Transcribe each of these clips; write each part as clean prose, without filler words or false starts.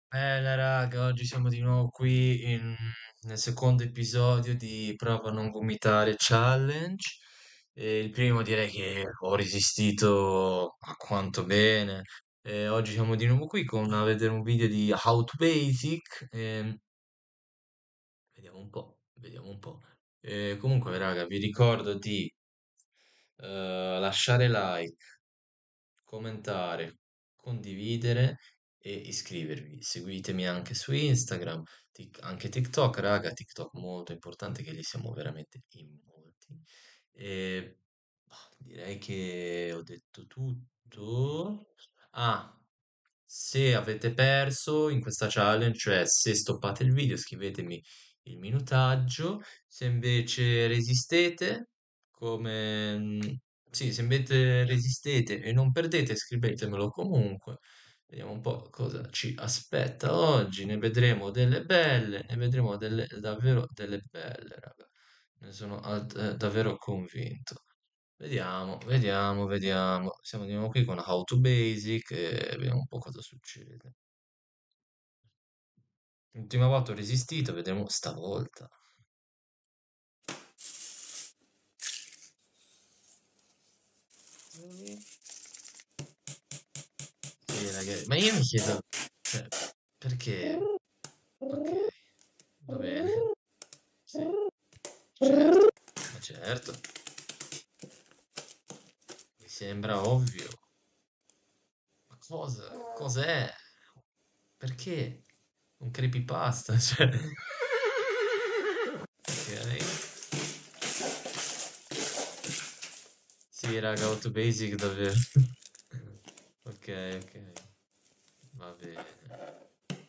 Raga, oggi siamo di nuovo qui nel secondo episodio di Prova a non vomitare challenge. E il primo direi che ho resistito a quanto bene. E oggi siamo di nuovo qui a vedere un video di How to Basic. Vediamo un po', vediamo un po'. Comunque, raga, vi ricordo di lasciare like, commentare, condividere e iscrivervi. Seguitemi anche su Instagram, anche TikTok, raga, TikTok molto importante che lì siamo veramente in molti. E direi che ho detto tutto. Ah, se avete perso in questa challenge, cioè se stoppate il video, scrivetemi il minutaggio. Se invece resistete, come sì, se invece resistete e non perdete, scrivetemelo comunque. Vediamo un po' cosa ci aspetta oggi. Ne vedremo delle belle, ne vedremo delle davvero delle belle, raga. Ne sono davvero convinto. Vediamo, vediamo, vediamo. Siamo di nuovo qui con How to Basic e vediamo un po' cosa succede. L'ultima volta ho resistito, vediamo stavolta. Sì, ragazzi, ma io mi chiedo, cioè, perché? Ok, va bene. Sì, certo, ma certo, mi sembra ovvio. Ma cosa? Cos'è? Perché? Un creepypasta, cioè. Ok. Sì, raga, Auto Basic davvero. Ok, ok, va bene.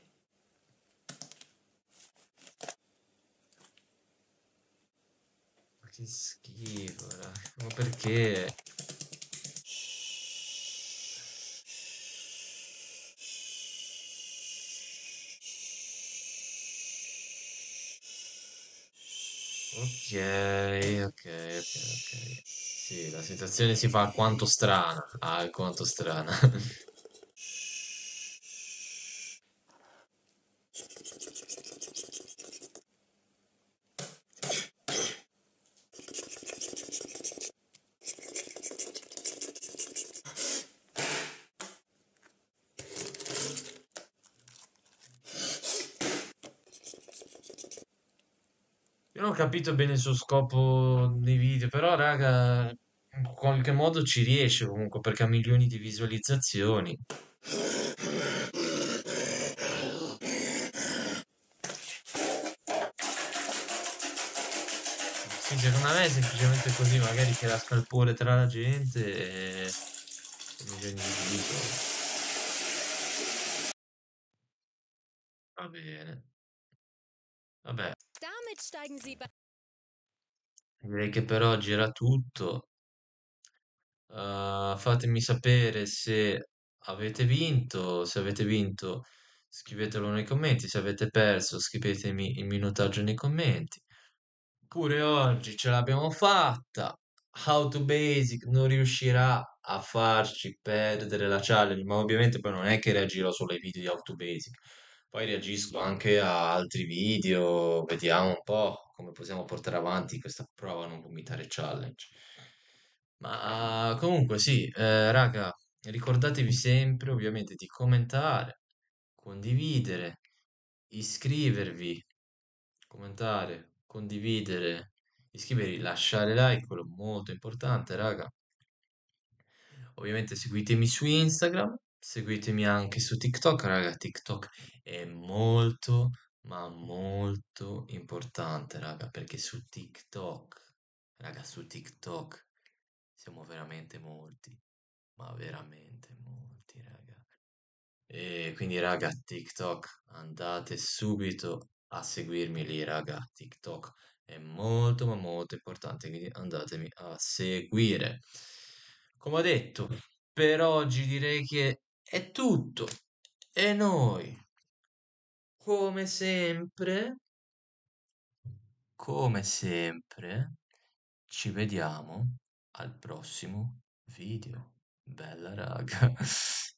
Ma che schifo, raga. Ma perché? Ok, ok, ok, ok. Sì, la situazione si fa alquanto strana. Alquanto strana. Io non ho capito bene il suo scopo nei video, però, raga, in qualche modo ci riesce comunque perché ha milioni di visualizzazioni. Sì, secondo me è semplicemente così, magari che la scalpore tra la gente e milioni di visual. Va bene. Vabbè, Damit steigen Sie bei direi che per oggi era tutto. Fatemi sapere se avete vinto. Se avete vinto, scrivetelo nei commenti. Se avete perso, scrivetemi il minutaggio nei commenti. Pure oggi ce l'abbiamo fatta. How to Basic non riuscirà a farci perdere la challenge, ma ovviamente poi non è che reagirò solo ai video di How to Basic. Poi reagisco anche a altri video, vediamo un po' come possiamo portare avanti questa prova a non vomitare challenge. Ma comunque sì, raga, ricordatevi sempre ovviamente di commentare, condividere, iscrivervi, commentare, condividere, iscrivervi, lasciare like, quello molto importante, raga. Ovviamente seguitemi su Instagram, seguitemi anche su TikTok, raga. TikTok è molto, ma molto importante, raga, perché su TikTok siamo veramente molti, ma veramente molti, raga. E quindi, raga, TikTok, andate subito a seguirmi lì, raga. TikTok è molto, ma molto importante, quindi andatemi a seguire. Come ho detto, per oggi direi che è tutto. E noi, come sempre, come sempre, ci vediamo al prossimo video. Bella raga.